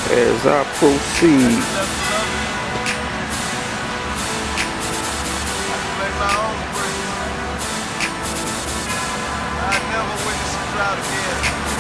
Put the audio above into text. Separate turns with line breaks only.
as I proceed.
I never witness a crowd again.